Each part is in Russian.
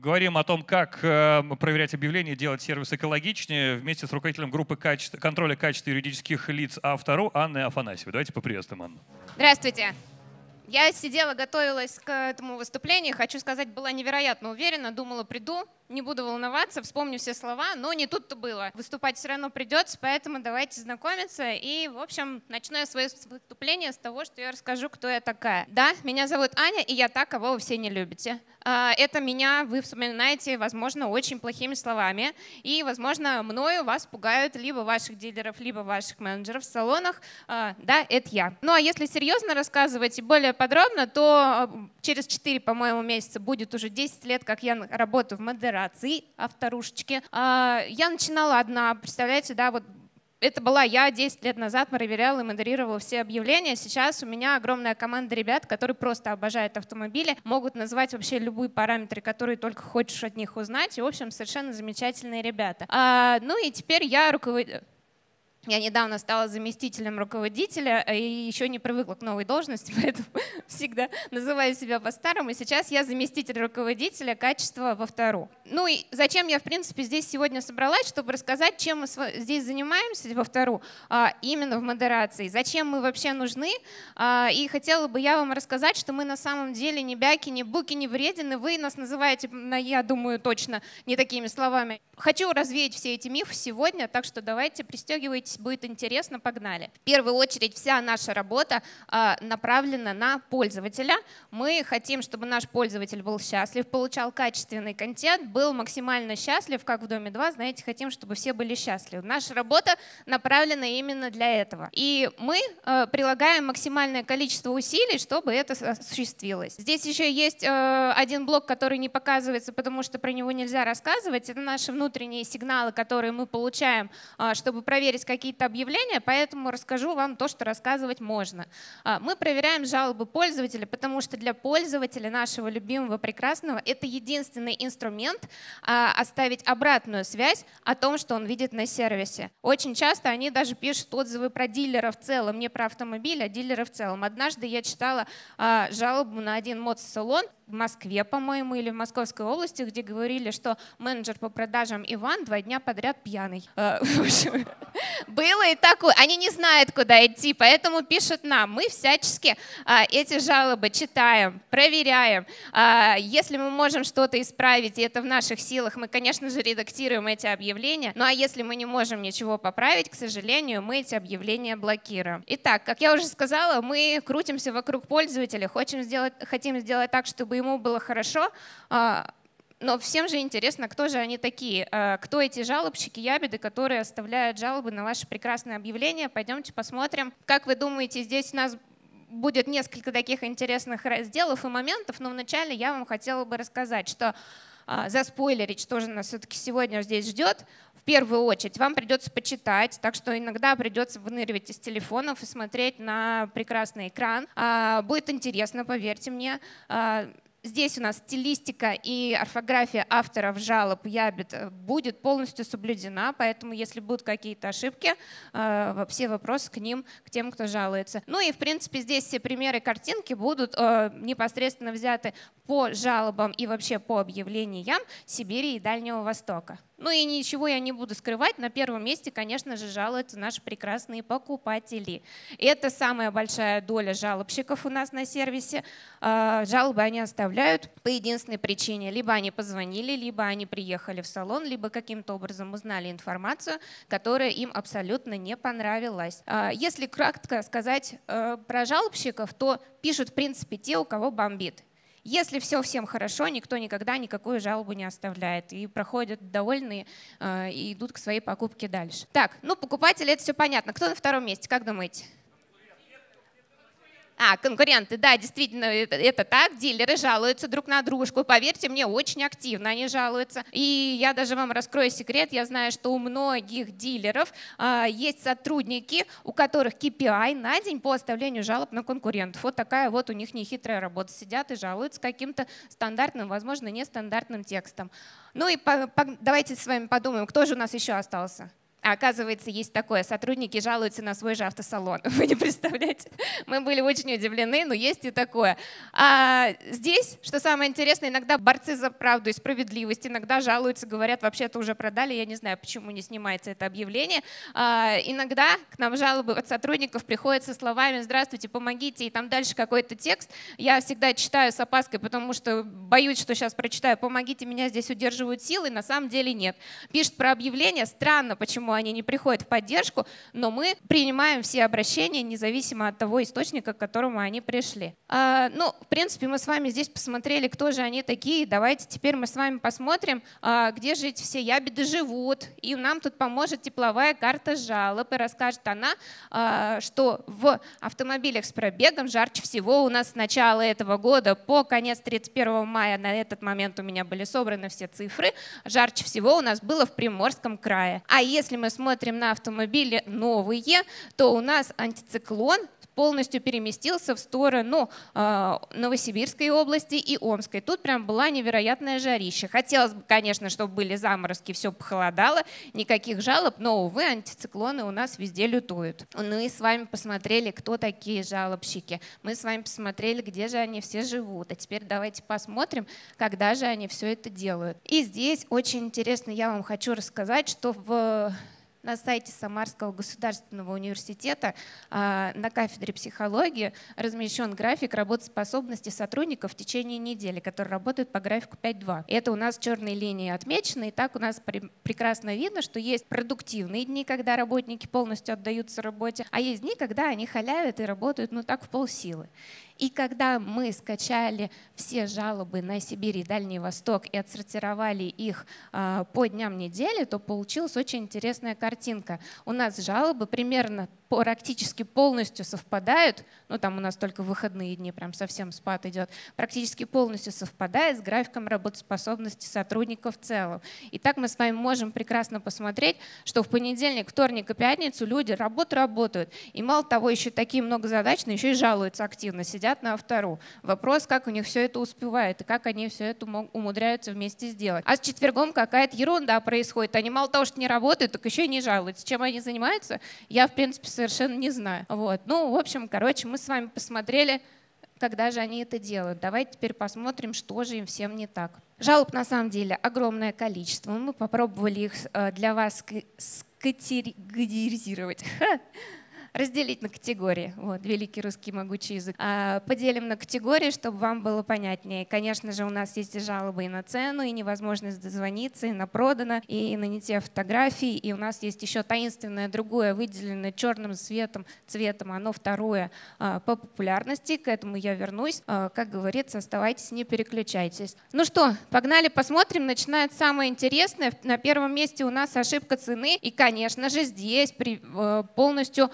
Говорим о том, как проверять объявления, делать сервис экологичнее вместе с руководителем группы контроля качества юридических лиц Автору Анной Афанасьевой. Давайте поприветствуем Анну. Здравствуйте. Я сидела, готовилась к этому выступлению. Хочу сказать, была невероятно уверена. Думала, приду, не буду волноваться, вспомню все слова. Но не тут-то было. Выступать все равно придется, поэтому давайте знакомиться. И, в общем, начну я свое выступление с того, что я расскажу, кто я такая. Да, меня зовут Аня, и я та, кого вы все не любите. Это меня вы вспоминаете, возможно, очень плохими словами. И, возможно, мною вас пугают либо ваших дилеров, либо ваших менеджеров в салонах. Да, это я. Ну а если серьезно рассказывать и более подробно, то через 4, по-моему, месяца будет уже 10 лет, как я работаю в модерации авторушечки. Я начинала одна, представляете, да, вот это была я 10 лет назад, проверяла и модерировала все объявления. Сейчас у меня огромная команда ребят, которые просто обожают автомобили, могут назвать вообще любые параметры, которые только хочешь от них узнать. И, в общем, совершенно замечательные ребята. Ну и теперь я руководитель. Я недавно стала заместителем руководителя и еще не привыкла к новой должности, поэтому всегда называю себя по-старому. Сейчас я заместитель руководителя качества во Автору. Ну и зачем я, в принципе, здесь сегодня собралась, чтобы рассказать, чем мы здесь занимаемся во Автору, именно в модерации, зачем мы вообще нужны. И хотела бы я вам рассказать, что мы на самом деле не бяки, не буки, не вредины. Вы нас называете, я думаю, точно не такими словами. Хочу развеять все эти мифы сегодня, так что давайте пристегивайтесь. Будет интересно, погнали. В первую очередь вся наша работа направлена на пользователя. Мы хотим, чтобы наш пользователь был счастлив, получал качественный контент, был максимально счастлив, как в Доме 2, знаете, хотим, чтобы все были счастливы. Наша работа направлена именно для этого. И мы прилагаем максимальное количество усилий, чтобы это осуществилось. Здесь еще есть один блок, который не показывается, потому что про него нельзя рассказывать. Это наши внутренние сигналы, которые мы получаем, чтобы проверить какие-то объявления, поэтому расскажу вам то, что рассказывать можно. Мы проверяем жалобы пользователя, потому что для пользователя нашего любимого, прекрасного, это единственный инструмент оставить обратную связь о том, что он видит на сервисе. Очень часто они даже пишут отзывы про дилера в целом, не про автомобиль, а дилера в целом. Однажды я читала жалобу на один мотосалон в Москве, по-моему, или в Московской области, где говорили, что менеджер по продажам Иван 2 дня подряд пьяный. Было и такое. Они не знают, куда идти, поэтому пишут нам. Мы всячески эти жалобы читаем, проверяем. Если мы можем что-то исправить, и это в наших силах, мы, конечно же, редактируем эти объявления. Ну а если мы не можем ничего поправить, к сожалению, мы эти объявления блокируем. Итак, как я уже сказала, мы крутимся вокруг пользователя, хотим сделать так, чтобы ему было хорошо. Но всем же интересно, кто же они такие, кто эти жалобщики, ябеды, которые оставляют жалобы на ваши прекрасные объявления. Пойдемте посмотрим. Как вы думаете, здесь у нас будет несколько таких интересных разделов и моментов, но вначале я вам хотела бы рассказать, что заспойлерить, что же нас все-таки сегодня здесь ждет. В первую очередь вам придется почитать, так что иногда придется выныривать из телефонов и смотреть на прекрасный экран. Будет интересно, поверьте мне. Здесь у нас стилистика и орфография авторов жалоб ябед будет полностью соблюдена, поэтому если будут какие-то ошибки, все вопросы к ним, к тем, кто жалуется. Ну и в принципе здесь все примеры картинки будут непосредственно взяты по жалобам и вообще по объявлениям Сибири и Дальнего Востока. Ну и ничего я не буду скрывать, на первом месте, конечно же, жалуются наши прекрасные покупатели. Это самая большая доля жалобщиков у нас на сервисе. Жалобы они оставляют по единственной причине. Либо они позвонили, либо они приехали в салон, либо каким-то образом узнали информацию, которая им абсолютно не понравилась. Если кратко сказать про жалобщиков, то пишут в принципе те, у кого бомбит. Если все всем хорошо, никто никогда никакую жалобу не оставляет. И проходят довольные и идут к своей покупке дальше. Так, ну покупатели, это все понятно. Кто на втором месте, как думаете? Конкуренты, да, действительно, это так. Дилеры жалуются друг на дружку. Поверьте мне, очень активно они жалуются. И я даже вам раскрою секрет. Я знаю, что у многих дилеров есть сотрудники, у которых KPI на день по оставлению жалоб на конкурентов. Вот такая вот у них нехитрая работа. Сидят и жалуются каким-то стандартным, возможно, нестандартным текстом. Ну и давайте с вами подумаем, кто же у нас еще остался. А оказывается, есть такое. Сотрудники жалуются на свой же автосалон. Вы не представляете? Мы были очень удивлены, но есть и такое. А здесь, что самое интересное, иногда борцы за правду и справедливость иногда жалуются, говорят, вообще-то уже продали, я не знаю, почему не снимается это объявление. Иногда к нам жалобы от сотрудников приходят со словами «Здравствуйте, помогите», и там дальше какой-то текст. Я всегда читаю с опаской, потому что боюсь, что сейчас прочитаю «Помогите, меня здесь удерживают силы», на самом деле нет. Пишут про объявление, странно, почему они не приходят в поддержку, но мы принимаем все обращения, независимо от того источника, к которому они пришли. Ну, в принципе, мы с вами здесь посмотрели, кто же они такие. Давайте теперь мы с вами посмотрим, где же эти все ябеды живут. И нам тут поможет тепловая карта жалоб. И расскажет она, что в автомобилях с пробегом жарче всего у нас с начала этого года по конец 31 мая, на этот момент у меня были собраны все цифры, жарче всего у нас было в Приморском крае. А если мы смотрим на автомобили новые, то у нас антициклон полностью переместился в сторону Новосибирской области и Омской. Тут прям была невероятная жарища. Хотелось бы, конечно, чтобы были заморозки, все похолодало, никаких жалоб, но, увы, антициклоны у нас везде лютуют. Ну и с вами посмотрели, кто такие жалобщики. Мы с вами посмотрели, где же они все живут. А теперь давайте посмотрим, когда же они все это делают. И здесь очень интересно, я вам хочу рассказать, что на сайте Самарского государственного университета на кафедре психологии размещен график работоспособности сотрудников в течение недели, который работает по графику 5.2. Это у нас черной линией отмечено, и так у нас прекрасно видно, что есть продуктивные дни, когда работники полностью отдаются работе, а есть дни, когда они халявят и работают так в полсилы. И когда мы скачали все жалобы на Сибирь и Дальний Восток и отсортировали их по дням недели, то получилась очень интересная картинка. У нас жалобы примерно практически полностью совпадают, там у нас только выходные дни, прям совсем спад идет, практически полностью совпадает с графиком работоспособности сотрудников в целом. И так мы с вами можем прекрасно посмотреть, что в понедельник, вторник и пятницу люди работают. И мало того, еще такие многозадачные, еще и жалуются активно, сидят на автору. Вопрос, как у них все это успевает и как они все это умудряются вместе сделать. А с четвергом какая-то ерунда происходит. Они мало того, что не работают, так еще и не жалуются. Чем они занимаются, я, в принципе, совершенно не знаю. В общем, мы с вами посмотрели, когда же они это делают. Давайте теперь посмотрим, что же им всем не так. Жалоб на самом деле огромное количество. Мы попробовали их для вас скатегоризировать. Разделить на категории. Великий русский могучий язык. Поделим на категории, чтобы вам было понятнее. Конечно же, у нас есть и жалобы и на цену, и невозможность дозвониться, и на продано, и на не те фотографии. И у нас есть еще таинственное другое, выделенное черным цветом. Оно второе по популярности. К этому я вернусь. Как говорится, оставайтесь, не переключайтесь. Ну что, погнали, посмотрим. Начинает самое интересное. На первом месте у нас ошибка цены. И, конечно же, здесь полностью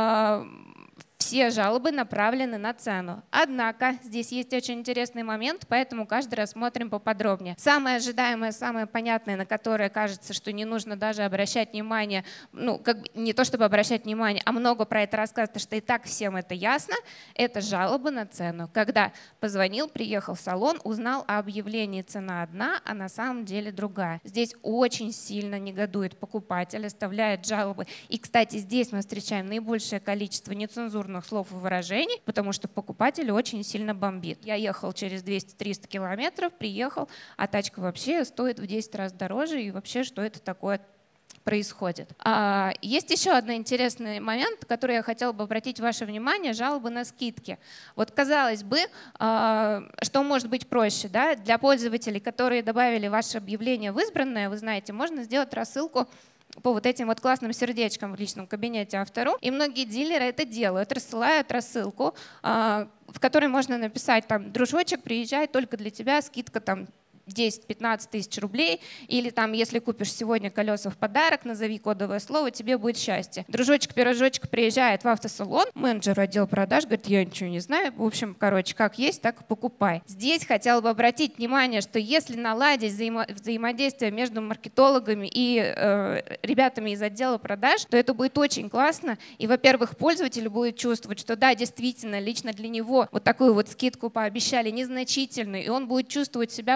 все жалобы направлены на цену. Однако здесь есть очень интересный момент, поэтому каждый рассмотрим поподробнее. Самое ожидаемое, самое понятное, на которое кажется, что не нужно даже обращать внимание, не то чтобы обращать внимание, а много про это рассказывать, потому что и так всем это ясно, это жалобы на цену. Когда позвонил, приехал в салон, узнал о объявлении цена одна, а на самом деле другая. Здесь очень сильно негодует покупатель, оставляет жалобы. И, кстати, здесь мы встречаем наибольшее количество нецензурных слов и выражений, потому что покупатель очень сильно бомбит. Я ехал через 200-300 километров, приехал, а тачка вообще стоит в 10 раз дороже, и вообще что это такое происходит. Есть еще один интересный момент, который я хотела бы обратить ваше внимание, жалобы на скидки. Казалось бы, что может быть проще, да? Для пользователей, которые добавили ваше объявление в избранное, вы знаете, можно сделать рассылку по этим классным сердечкам в личном кабинете автору. И многие дилеры это делают, рассылают рассылку, в которой можно написать «Дружочек, приезжай, только для тебя, скидка 10-15 тысяч рублей, или если купишь сегодня колеса в подарок, назови кодовое слово, тебе будет счастье». Дружочек-пирожочек приезжает в автосалон, менеджер отдела продаж говорит: я ничего не знаю, в общем, как есть, так и покупай. Здесь хотела бы обратить внимание, что если наладить взаимодействие между маркетологами и ребятами из отдела продаж, то это будет очень классно, и, во-первых, пользователь будет чувствовать, что да, действительно, лично для него такую скидку пообещали незначительную, и он будет чувствовать себя максимально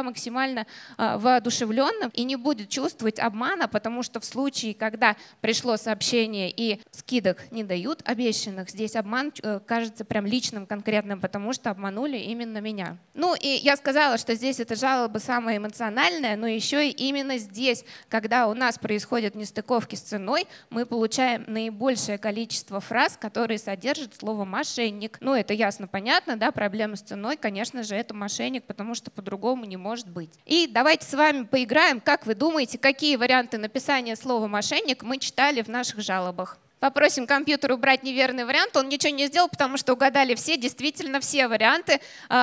максимально воодушевленным и не будет чувствовать обмана, потому что в случае, когда пришло сообщение и скидок не дают обещанных, здесь обман кажется прям личным, конкретным, потому что обманули именно меня. Ну и я сказала, что здесь эта жалоба самая эмоциональная, но еще и именно здесь, когда у нас происходят нестыковки с ценой, мы получаем наибольшее количество фраз, которые содержат слово «мошенник». Ну это ясно, понятно, да, проблема с ценой, конечно же, это мошенник, потому что по-другому не может быть. И давайте с вами поиграем. Как вы думаете, какие варианты написания слова «мошенник» мы читали в наших жалобах? Попросим компьютер убрать неверный вариант. Он ничего не сделал, потому что угадали все, действительно все варианты.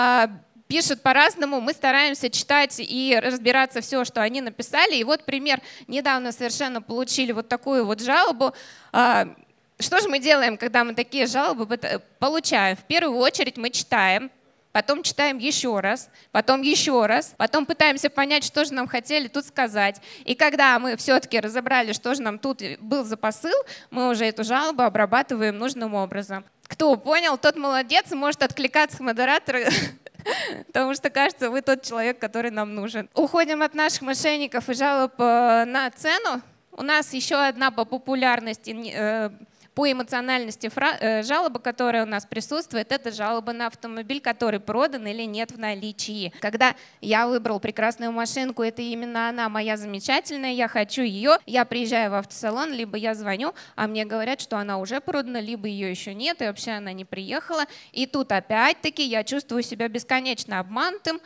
Пишут по-разному, мы стараемся читать и разбираться все, что они написали. И вот пример. Недавно совершенно получили вот такую вот жалобу. Что же мы делаем, когда мы такие жалобы получаем? В первую очередь мы читаем, потом читаем еще раз, потом пытаемся понять, что же нам хотели тут сказать. И когда мы все-таки разобрали, что же нам тут был за посыл, мы уже эту жалобу обрабатываем нужным образом. Кто понял, тот молодец и может откликаться модератору, потому что, кажется, вы тот человек, который нам нужен. Уходим от наших мошенников и жалоб на цену. У нас еще одна по популярности, по эмоциональности жалоба, которая у нас присутствует, это жалоба на автомобиль, который продан или нет в наличии. Когда я выбрал прекрасную машинку, это именно она моя замечательная, я хочу ее, я приезжаю в автосалон, либо я звоню, а мне говорят, что она уже продана, либо ее еще нет, и вообще она не приехала. И тут опять-таки я чувствую себя бесконечно обманутым.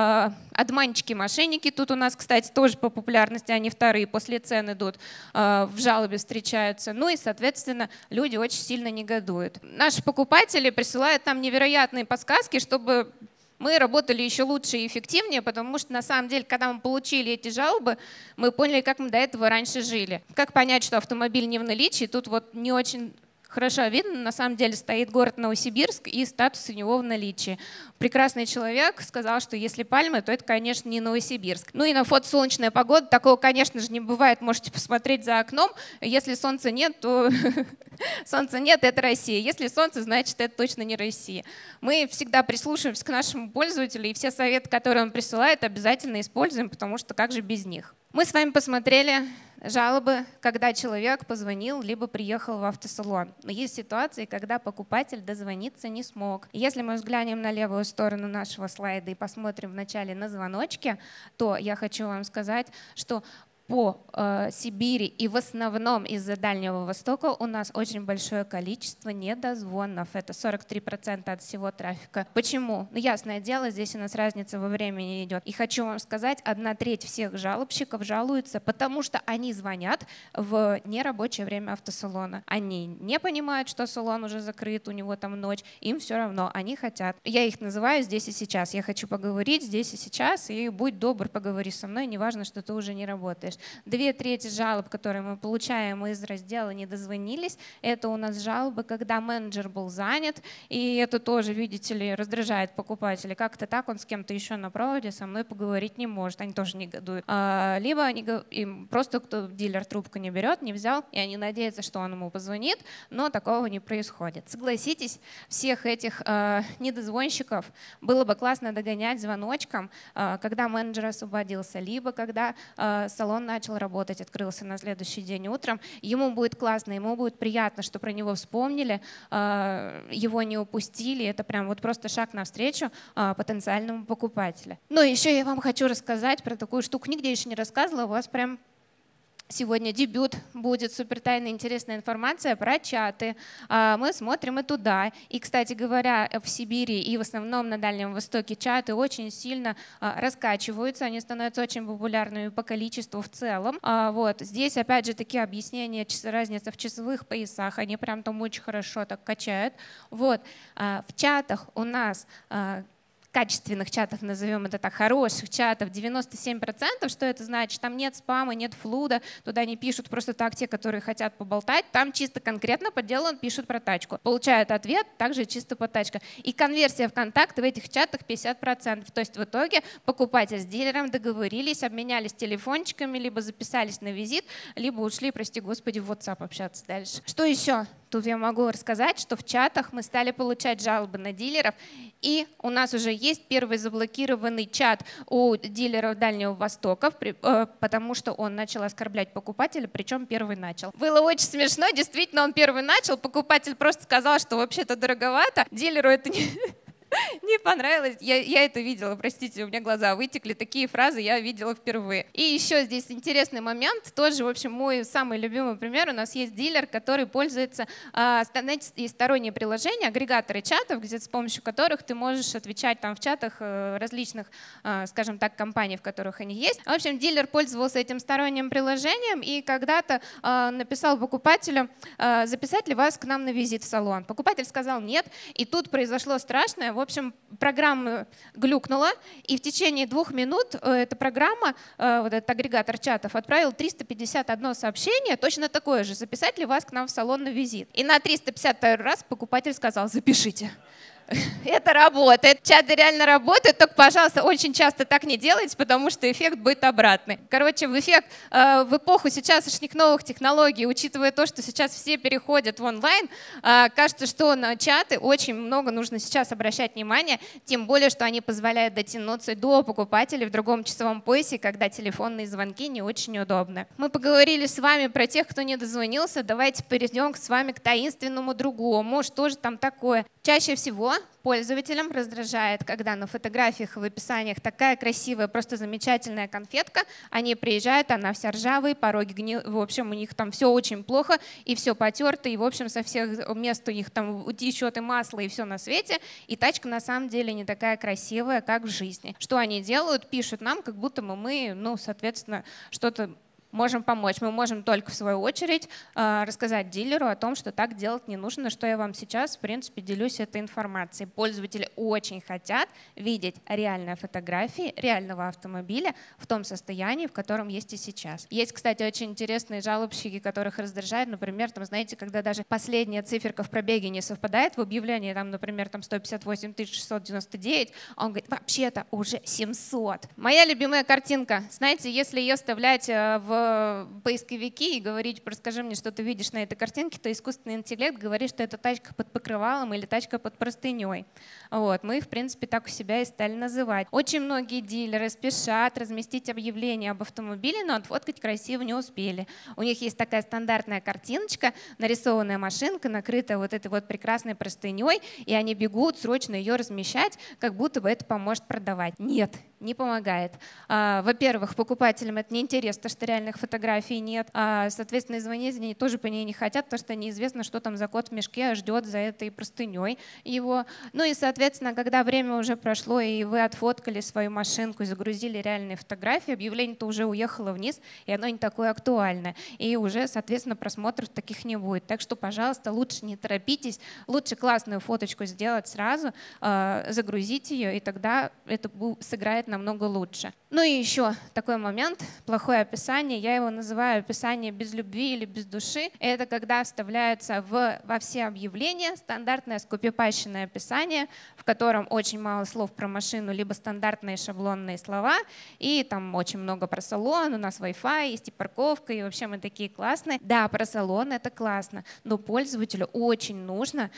Обманщики-мошенники тут у нас, кстати, тоже по популярности, они вторые после цен идут, в жалобе встречаются. Ну и, соответственно, люди очень сильно негодуют. Наши покупатели присылают нам невероятные подсказки, чтобы мы работали еще лучше и эффективнее, потому что на самом деле, когда мы получили эти жалобы, мы поняли, как мы до этого раньше жили. Как понять, что автомобиль не в наличии, тут вот не очень хорошо видно, на самом деле стоит город Новосибирск и статус у него в наличии. Прекрасный человек сказал, что если пальмы, то это, конечно, не Новосибирск. Ну и на фото солнечная погода, такого, конечно же, не бывает, можете посмотреть за окном. Если солнца нет, то солнца нет, это Россия. Если солнце, значит, это точно не Россия. Мы всегда прислушиваемся к нашему пользователю, и все советы, которые он присылает, обязательно используем, потому что как же без них. Мы с вами посмотрели жалобы, когда человек позвонил, либо приехал в автосалон. Но есть ситуации, когда покупатель дозвониться не смог. Если мы взглянем на левую сторону нашего слайда и посмотрим вначале на звоночки, то я хочу вам сказать, что по Сибири и в основном из-за Дальнего Востока у нас очень большое количество недозвонов. Это 43% от всего трафика. Почему? Ну, ясное дело, здесь у нас разница во времени идет. И хочу вам сказать, 1/3 всех жалобщиков жалуются, потому что они звонят в нерабочее время автосалона. Они не понимают, что салон уже закрыт, у него там ночь, им все равно, они хотят. Я их называю здесь и сейчас. Я хочу поговорить здесь и сейчас, и будь добр, поговори со мной, неважно, что ты уже не работаешь. 2/3 жалоб, которые мы получаем из раздела «Не дозвонились», это у нас жалобы, когда менеджер был занят, и это тоже, видите ли, раздражает покупателей. Как-то так он с кем-то еще на проводе со мной поговорить не может, они тоже негодуют. Либо им просто дилер трубку не берет, не взял, и они надеются, что он ему позвонит, но такого не происходит. Согласитесь, всех этих недозвонщиков было бы классно догонять звоночком, когда менеджер освободился, либо когда салон начал работать, открылся на следующий день утром. Ему будет классно, ему будет приятно, что про него вспомнили, его не упустили. Это прям вот просто шаг навстречу потенциальному покупателю. Но еще я вам хочу рассказать про такую штуку. Нигде еще не рассказывала, у вас прям сегодня дебют, будет супертайная интересная информация про чаты. Мы смотрим и туда. И, кстати говоря, в Сибири и в основном на Дальнем Востоке чаты очень сильно раскачиваются, они становятся очень популярными по количеству в целом. Вот. Здесь, опять же, такие объяснения, разница в часовых поясах, они прям там очень хорошо так качают. Вот. В чатах у нас качественных чатов, назовем это так, хороших чатов, 97%. Что это значит? Там нет спама, нет флуда, туда не пишут просто так те, которые хотят поболтать. Там чисто конкретно по делу пишут про тачку. Получают ответ также чисто по тачке. И конверсия в контакты в этих чатах 50%. То есть в итоге покупатель с дилером договорились, обменялись телефончиками, либо записались на визит, либо ушли, прости господи, в WhatsApp общаться дальше. Что еще? Тут я могу рассказать, что в чатах мы стали получать жалобы на дилеров, и у нас уже есть первый заблокированный чат у дилеров Дальнего Востока, потому что он начал оскорблять покупателя, причем первый начал. Было очень смешно, действительно, он первый начал, покупатель просто сказал, что вообще-то дороговато, дилеру это не понравилось. Я это видела, простите, у меня глаза вытекли. Такие фразы я видела впервые. И еще здесь интересный момент. Тоже, в общем, мой самый любимый пример. У нас есть дилер, который пользуется и сторонние приложения, агрегаторы чатов, где, с помощью которых ты можешь отвечать там в чатах различных, скажем так, компаний, в которых они есть. В общем, дилер пользовался этим сторонним приложением и когда-то написал покупателю, записать ли вас к нам на визит в салон. Покупатель сказал нет, и тут произошло страшное. В общем, программа глюкнула, и в течение 2 минут эта программа, вот этот агрегатор чатов, отправил 351 сообщение, точно такое же, записать ли вас к нам в салон на визит. И на 352 раз покупатель сказал, запишите. Это работает. Чаты реально работают, только, пожалуйста, очень часто так не делайте, потому что эффект будет обратный. Короче, в эпоху сейчасшних новых технологий, учитывая то, что сейчас все переходят в онлайн, кажется, что на чаты очень много нужно сейчас обращать внимание, тем более, что они позволяют дотянуться до покупателей в другом часовом поясе, когда телефонные звонки не очень удобны. Мы поговорили с вами про тех, кто не дозвонился. Давайте перейдем с вами к таинственному другому. Что же там такое? Чаще всего пользователям раздражает, когда на фотографиях и в описаниях такая красивая, просто замечательная конфетка, они приезжают, она вся ржавая, пороги гнилые, в общем, у них там все очень плохо, и все потерто, и, в общем, со всех мест у них там течет и масло, и все на свете, и тачка на самом деле не такая красивая, как в жизни. Что они делают? Пишут нам, как будто мы, соответственно, что-то можем помочь. Мы можем только, в свою очередь, рассказать дилеру о том, что так делать не нужно, что я вам сейчас, в принципе, делюсь этой информацией. Пользователи очень хотят видеть реальные фотографии реального автомобиля в том состоянии, в котором есть и сейчас. Есть, кстати, очень интересные жалобщики, которых раздражает, например, знаете, когда даже последняя циферка в пробеге не совпадает в объявлении, например, 158 699, а он говорит, вообще-то уже 700. Моя любимая картинка. Знаете, если ее вставлять в поисковики и говорить, расскажи мне, что ты видишь на этой картинке, то искусственный интеллект говорит, что это тачка под покрывалом или тачка под простыней. Вот. Мы, в принципе, так у себя и стали называть. Очень многие дилеры спешат разместить объявление об автомобиле, но отфоткать красиво не успели. У них есть такая стандартная картиночка, нарисованная машинка, накрытая вот этой вот прекрасной простыней, и они бегут срочно ее размещать, как будто бы это поможет продавать. Нет, не помогает. Во-первых, покупателям это неинтересно, что реальных фотографий нет. Соответственно, звонить они тоже по ней не хотят, потому что неизвестно, что там за кот в мешке ждет за этой простыней его. Ну и, соответственно, когда время уже прошло, и вы отфоткали свою машинку и загрузили реальные фотографии, объявление-то уже уехало вниз, и оно не такое актуальное. И уже, соответственно, просмотров таких не будет. Так что, пожалуйста, лучше не торопитесь, лучше классную фоточку сделать сразу, загрузить ее, и тогда это сыграет намного лучше. Ну и еще такой момент, плохое описание, я его называю описание без любви или без души. Это когда вставляется во все объявления стандартное скопипащенное описание, в котором очень мало слов про машину, либо стандартные шаблонные слова, и там очень много про салон, у нас Wi-Fi, есть и парковка, и вообще мы такие классные. Да, про салон это классно, но пользователю очень нужно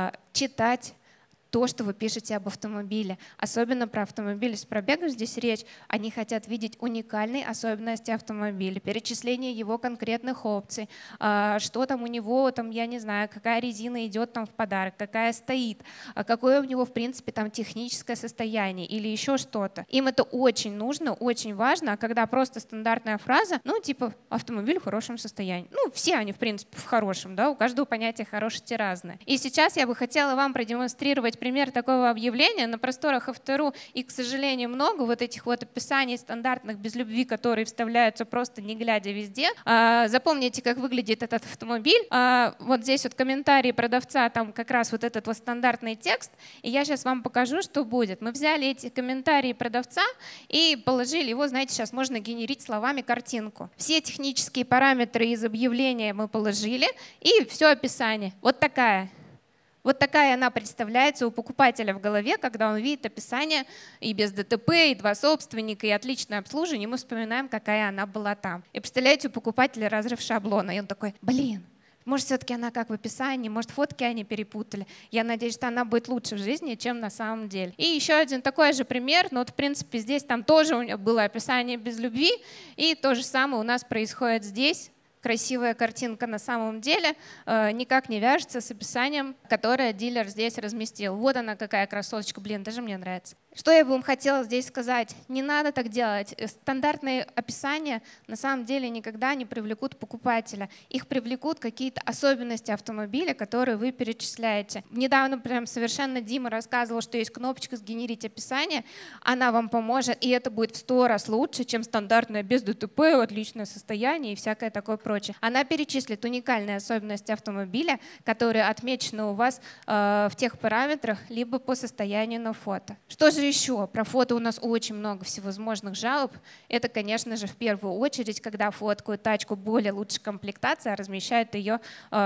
читать то, что вы пишете об автомобиле. Особенно про автомобили с пробегом здесь речь. Они хотят видеть уникальные особенности автомобиля, перечисление его конкретных опций, что там у него, я не знаю, какая резина идет там в подарок, какая стоит, какое у него, в принципе, там техническое состояние или еще что-то. Им это очень нужно, очень важно, а когда просто стандартная фраза, типа автомобиль в хорошем состоянии. Все они, в принципе, в хорошем, да, у каждого понятие хорошести разное. И сейчас я бы хотела вам продемонстрировать пример такого объявления на просторах Авто.ру, и, к сожалению, много вот этих вот описаний стандартных без любви, которые вставляются просто не глядя везде. Запомните, как выглядит этот автомобиль. Вот здесь вот комментарии продавца, там как раз вот этот вот стандартный текст, и я сейчас вам покажу, что будет. Мы взяли эти комментарии продавца и положили его, знаете, сейчас можно генерить словами картинку. Все технические параметры из объявления мы положили, и все описание. Вот такая. Вот такая она представляется у покупателя в голове, когда он видит описание и без ДТП, и 2 собственника, и отличное обслуживание, и мы вспоминаем, какая она была там. И представляете, у покупателя разрыв шаблона, и он такой, Может, все-таки она как в описании, может, фотки они перепутали. Я надеюсь, что она будет лучше в жизни, чем на самом деле. И еще один такой же пример, но вот, в принципе, здесь там тоже у нее было описание без любви, и то же самое у нас происходит здесь. Красивая картинка на самом деле никак не вяжется с описанием, которое дилер здесь разместил. Вот она какая красоточка, блин, даже мне нравится. Что я бы вам хотела здесь сказать? Не надо так делать. Стандартные описания на самом деле никогда не привлекут покупателя. Их привлекут какие-то особенности автомобиля, которые вы перечисляете. Недавно прям совершенно Дима рассказывал, что есть кнопочка «Сгенерить описание». Она вам поможет, и это будет в 100 раз лучше, чем стандартное без ДТП, отличное состояние и всякое такое прочее. Она перечислит уникальные особенности автомобиля, которые отмечены у вас в тех параметрах, либо по состоянию на фото. Что же еще? Про фото у нас очень много всевозможных жалоб. Это, конечно же, в первую очередь, когда фоткают тачку более лучшей комплектации, а размещают ее,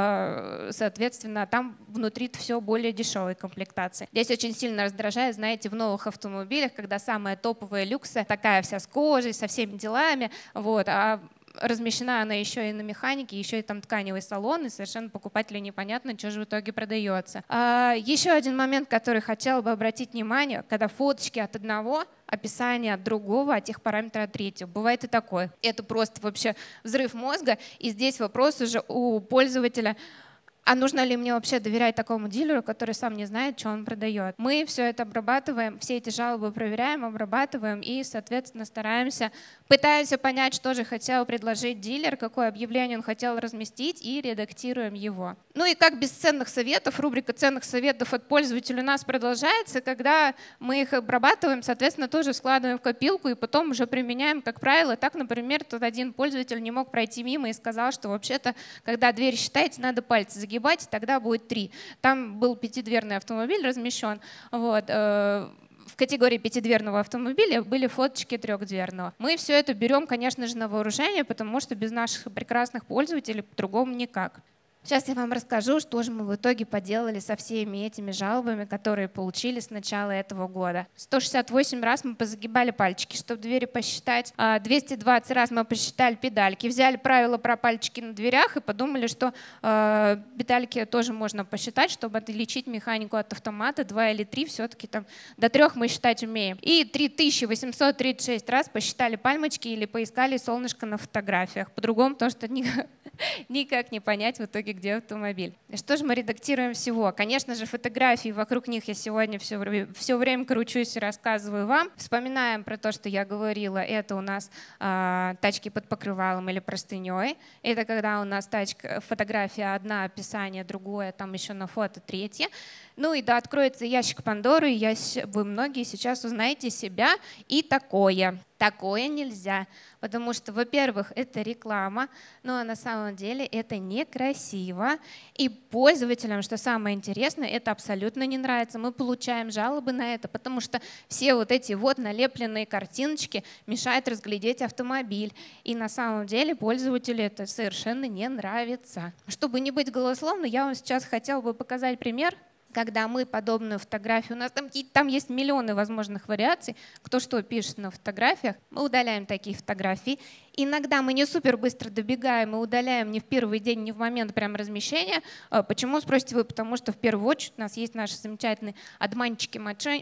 соответственно, там внутри все более дешевой комплектации. Здесь очень сильно раздражает, знаете, в новых автомобилях, когда самая топовая люкса, такая вся с кожей, со всеми делами, вот, а размещена она еще и на механике, еще и там тканевый салон, и совершенно покупателю непонятно, что же в итоге продается. Еще один момент, который хотела бы обратить внимание, когда фоточки от одного, описание от другого, а техпараметры от третьего. Бывает и такое. Это просто вообще взрыв мозга, и здесь вопрос уже у пользователя: а нужно ли мне вообще доверять такому дилеру, который сам не знает, что он продает? Мы все это обрабатываем, все эти жалобы проверяем, обрабатываем и, соответственно, пытаемся понять, что же хотел предложить дилер, какое объявление он хотел разместить, и редактируем его. Ну и как без ценных советов, рубрика ценных советов от пользователя у нас продолжается, когда мы их обрабатываем, соответственно, тоже складываем в копилку и потом уже применяем, как правило. Так, например, тот один пользователь не мог пройти мимо и сказал, что вообще-то, когда дверь считаете, надо пальцы загибать, тогда будет 3. Там был 5-дверный автомобиль размещен. Вот. В категории 5-дверного автомобиля были фоточки 3-дверного. Мы все это берем, конечно же, на вооружение, потому что без наших прекрасных пользователей по-другому никак. Сейчас я вам расскажу, что же мы в итоге поделали со всеми этими жалобами, которые получили с начала этого года. 168 раз мы позагибали пальчики, чтобы двери посчитать. 220 раз мы посчитали педальки. Взяли правило про пальчики на дверях и подумали, что педальки тоже можно посчитать, чтобы отличить механику от автомата. 2 или 3, все-таки там до 3 мы считать умеем. И 3836 раз посчитали пальмочки или поискали солнышко на фотографиях. По-другому то, что никак не понять в итоге, где автомобиль. Что же мы редактируем всего? Конечно же, фотографии, вокруг них я сегодня все время кручусь и рассказываю вам. Вспоминаем про то, что я говорила. Это у нас тачки под покрывалом или простыней. Это когда у нас фотография одна, описание другое, там еще на фото третье. Ну и да, откроется ящик Пандоры, и вы многие сейчас узнаете себя и такое. Такое нельзя, потому что, во-первых, это реклама, но на самом деле это некрасиво. И пользователям, что самое интересное, это абсолютно не нравится. Мы получаем жалобы на это, потому что все вот эти вот налепленные картиночки мешают разглядеть автомобиль. И на самом деле пользователю это совершенно не нравится. Чтобы не быть голословной, я вам сейчас хотела бы показать пример, когда мы подобную фотографию, у нас там есть миллионы возможных вариаций, кто что пишет на фотографиях, мы удаляем такие фотографии. Иногда мы не супер быстро добегаем и удаляем не в первый день, не в момент прям размещения. Почему, спросите вы? Потому что в первую очередь у нас есть наши замечательные обманщики,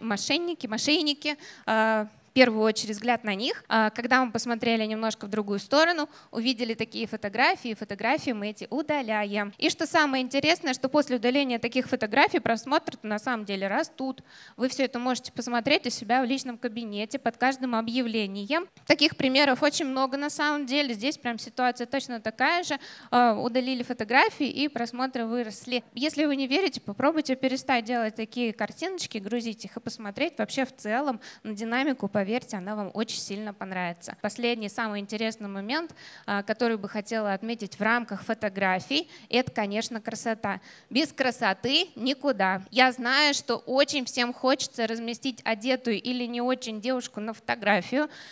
мошенники, в первую очередь взгляд на них. Когда мы посмотрели немножко в другую сторону, увидели такие фотографии мы эти удаляем. И что самое интересное, что после удаления таких фотографий просмотры на самом деле растут. Вы все это можете посмотреть у себя в личном кабинете под каждым объявлением. Таких примеров очень много на самом деле. Здесь прям ситуация точно такая же. Удалили фотографии и просмотры выросли. Если вы не верите, попробуйте перестать делать такие картиночки, грузить их и посмотреть вообще в целом на динамику. Поверьте, она вам очень сильно понравится. Последний, самый интересный момент, который бы хотела отметить в рамках фотографий, это, конечно, красота. Без красоты никуда. Я знаю, что очень всем хочется разместить одетую или не очень девушку на фотографию.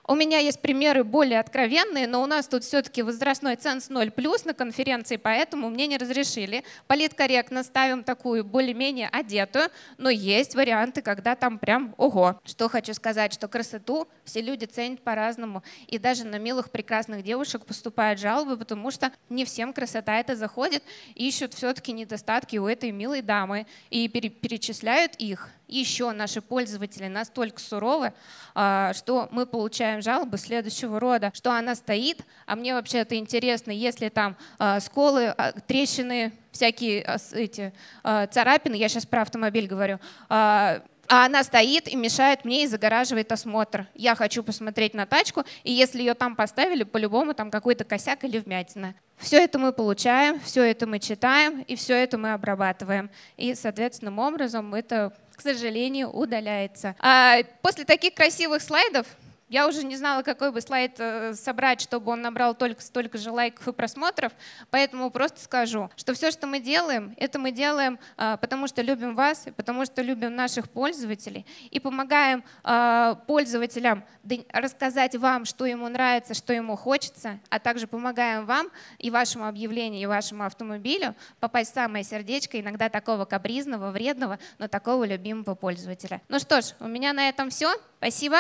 У меня есть примеры более откровенные, но у нас тут все-таки возрастной ценз 0+, на конференции, поэтому мне не разрешили. Политкорректно ставим такую более-менее одетую, но есть варианты, когда там прям ого. Что хочу сказать, что красоту все люди ценят по-разному. И даже на милых, прекрасных девушек поступают жалобы, потому что не всем красота это заходит. Ищут все-таки недостатки у этой милой дамы и перечисляют их. Еще наши пользователи настолько суровы, что мы получаем жалобы следующего рода, что она стоит, а мне вообще это интересно, если там сколы, трещины, всякие эти царапины, я сейчас про автомобиль говорю, а она стоит и мешает мне и загораживает осмотр. Я хочу посмотреть на тачку, и если ее там поставили, по-любому там какой-то косяк или вмятина. Все это мы получаем, все это мы читаем, и все это мы обрабатываем. И, соответственным образом, это, к сожалению, удаляется. После таких красивых слайдов я уже не знала, какой бы слайд собрать, чтобы он набрал только столько же лайков и просмотров, поэтому просто скажу, что все, что мы делаем, это мы делаем, потому что любим вас, потому что любим наших пользователей и помогаем пользователям рассказать вам, что ему нравится, что ему хочется, а также помогаем вам и вашему объявлению, и вашему автомобилю попасть в самое сердечко иногда такого капризного, вредного, но такого любимого пользователя. Ну что ж, у меня на этом все. Спасибо.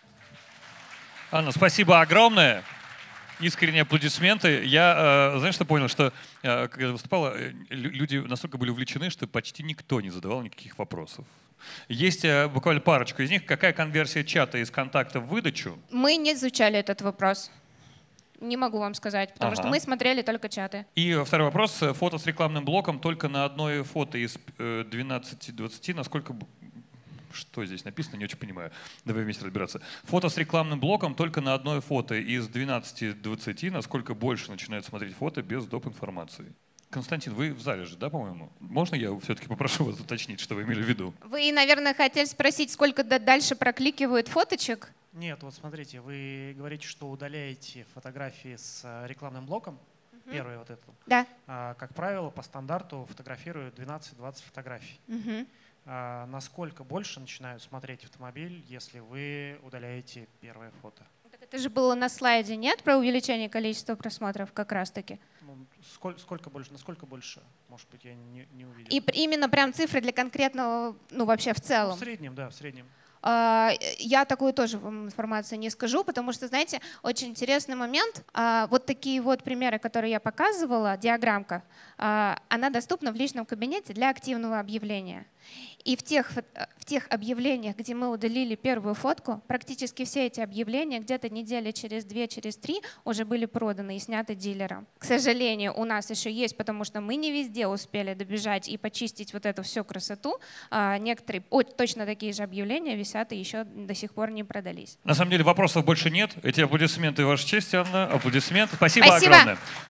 Анна, спасибо огромное. Искренние аплодисменты. Я, знаешь, что понял, что когда выступала, люди настолько были увлечены, что почти никто не задавал никаких вопросов. Есть буквально парочку из них. Какая конверсия чата из контакта в выдачу? Мы не изучали этот вопрос. Не могу вам сказать, потому что мы смотрели только чаты. И второй вопрос. Фото с рекламным блоком только на одно фото из 12-20. Насколько... Что здесь написано, не очень понимаю. Давай вместе разбираться. Фото с рекламным блоком только на одно фото из 12-20. Насколько больше начинают смотреть фото без доп. Информации? Константин, вы в зале же, да, по-моему? Можно я все-таки попрошу вас уточнить, что вы имели в виду? Вы, наверное, хотели спросить, сколько дальше прокликивают фоточек? Нет, вот смотрите, вы говорите, что удаляете фотографии с рекламным блоком. Первый вот этот. Да. Как правило, по стандарту фотографируют 12-20 фотографий. Насколько больше начинают смотреть автомобиль, если вы удаляете первое фото? Так это же было на слайде, нет, про увеличение количества просмотров как раз-таки? Ну, сколько больше? Насколько больше? Может быть, я не увидел. И именно прям цифры для конкретного, ну вообще в целом? Ну, в среднем, да, в среднем. Я такую тоже вам информацию не скажу, потому что, знаете, очень интересный момент. Вот такие вот примеры, которые я показывала, диаграммка, она доступна в личном кабинете для активного объявления. И в тех объявлениях, где мы удалили первую фотку, практически все эти объявления где-то недели через 2, через 3 уже были проданы и сняты дилером. К сожалению, у нас еще есть, потому что мы не везде успели добежать и почистить вот эту всю красоту. Некоторые точно такие же объявления висят и еще до сих пор не продались. На самом деле вопросов больше нет. Эти аплодисменты, Ваша честь, Анна. Аплодисменты. Спасибо огромное.